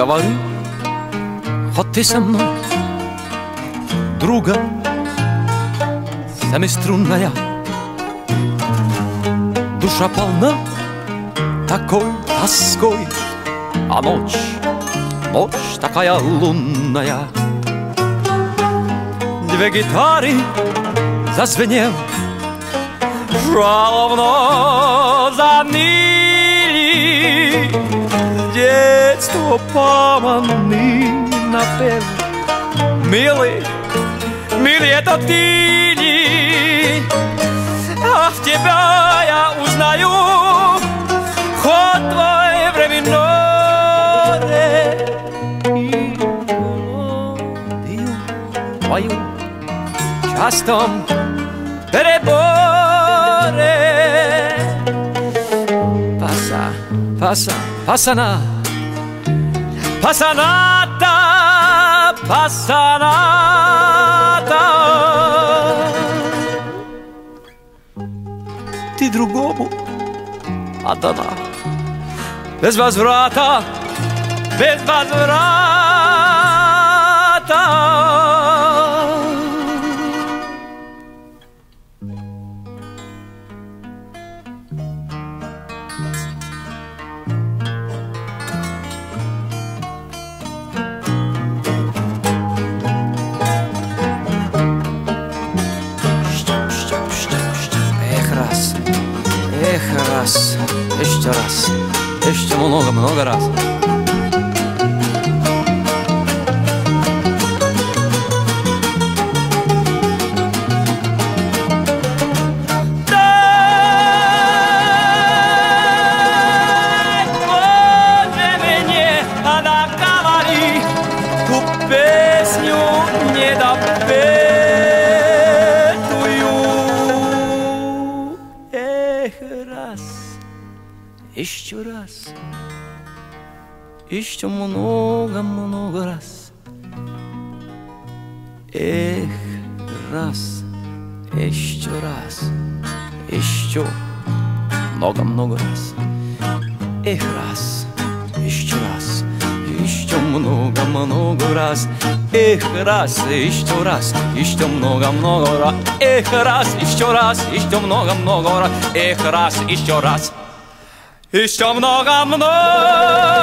говорю, хоть ты со мной, друга семиструнная. Душа полна такой тоской, а ночь такая лунная. Две гитары зазвенел, жалобно заныли, детство поманы напев. Милый, милый, это ты ли? А в тебя я узнаю ход твой временной и мелодию твою частом переборе. Пасаната. Ты другому отдана без возврата, без возврата. Раз, еще много раз. Дай, Боже, мне наговори ту песню недопетую. Раз, еще раз, еще много раз. Раз, еще раз, еще много раз. Раз, еще раз, еще много раз. Раз, еще раз, еще много раз. Раз, еще раз, еще много раз. Раз, еще раз, еще много.